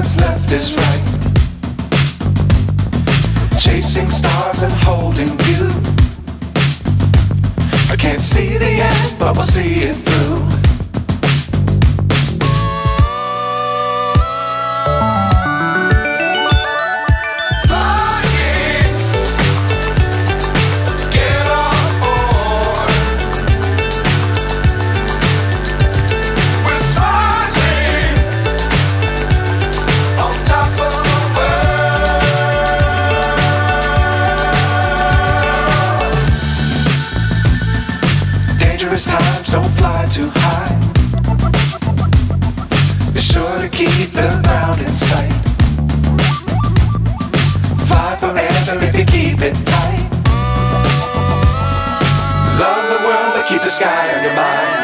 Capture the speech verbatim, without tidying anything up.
what's left is right. Chasing stars and holding you. I can't see the end, but we'll see it through. Dangerous times, don't fly too high. Be sure to keep the ground in sight. Fly forever if you keep it tight. Love the world, but keep the sky on your mind.